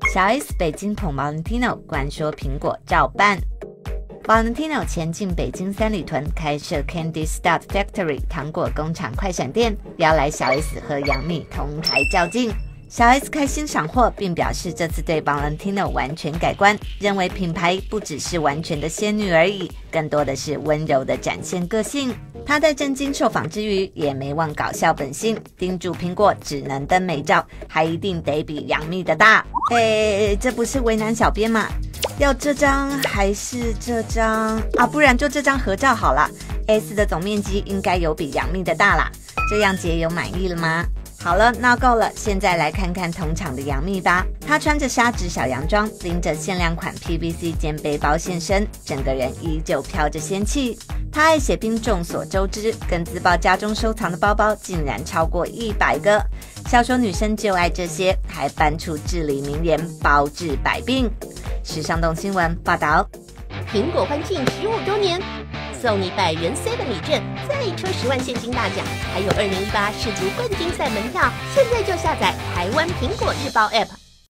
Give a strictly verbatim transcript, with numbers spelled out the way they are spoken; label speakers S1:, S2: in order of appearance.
S1: 小 S 北京捧 Valentino， 官说苹果照办。Valentino 前进北京三里屯开设 Candy Start Factory 糖果工厂快闪店，邀来小 S 和杨幂同台较劲。小 S 开心赏货，并表示这次对 Valentino 完全改观，认为品牌不只是完全的仙女而已，更多的是温柔的展现个性。她在震惊受访之余，也没忘搞笑本性，叮嘱苹果只能登美照，还一定得比杨幂的大。诶，这不是为难小编吗？要这张还是这张啊？不然就这张合照好了。S 的总面积应该有比杨幂的大啦，这样姐有满意了吗？好了，闹够了，现在来看看同场的杨幂吧。她穿着纱质小洋装，拎着限量款 P V C 肩背包现身，整个人依旧飘着仙气。她爱写冰，众所周知，更自曝家中收藏的包包竟然超过一百个。笑说女生就爱这些，还搬出至理名言，包治百病。时尚动新闻报道。
S2: 苹果欢庆十五周年，送你百元 seven 礼券，再抽十万现金大奖，还有二零一八世足冠军赛门票。现在就下载台湾苹果日报 App。